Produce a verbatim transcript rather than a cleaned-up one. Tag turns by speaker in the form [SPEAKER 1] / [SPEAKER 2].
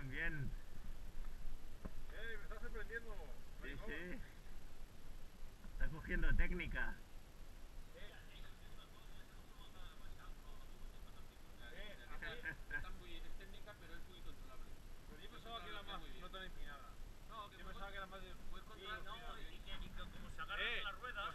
[SPEAKER 1] bien, bien.
[SPEAKER 2] ¡Eh, me estás sorprendiendo!
[SPEAKER 1] Sí,
[SPEAKER 2] Maricón.
[SPEAKER 1] sí. Está cogiendo técnica.
[SPEAKER 2] Eh, a mí-
[SPEAKER 3] Está muy, es técnica, pero es muy controlable.
[SPEAKER 2] Pero yo
[SPEAKER 3] Puedes
[SPEAKER 2] pensaba que era
[SPEAKER 3] controlar
[SPEAKER 2] más,
[SPEAKER 3] muy bien.
[SPEAKER 2] no tan empinada.
[SPEAKER 3] No, que
[SPEAKER 2] Yo
[SPEAKER 3] puedes,
[SPEAKER 2] pensaba que era más de...
[SPEAKER 3] puedes controlar, no,